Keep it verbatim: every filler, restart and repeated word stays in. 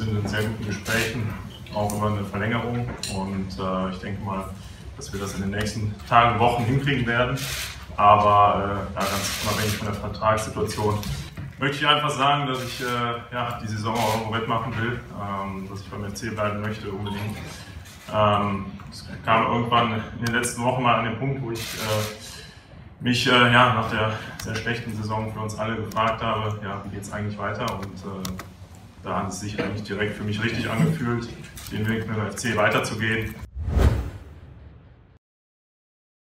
sind in sehr guten Gesprächen, auch über eine Verlängerung. Und äh, ich denke mal, dass wir das in den nächsten Tagen, Wochen hinkriegen werden. Aber äh, ja, ganz unabhängig von der Vertragssituation möchte ich einfach sagen, dass ich äh, ja, die Saison auch irgendwo wettmachen will, ähm, dass ich beim F C bleiben möchte unbedingt. Ähm, es kam irgendwann in den letzten Wochen mal an den Punkt, wo ich äh, mich äh, ja, nach der sehr schlechten Saison für uns alle gefragt habe, ja, wie geht es eigentlich weiter? Und äh, da hat es sich eigentlich direkt für mich richtig angefühlt, den Weg mit dem F C weiterzugehen.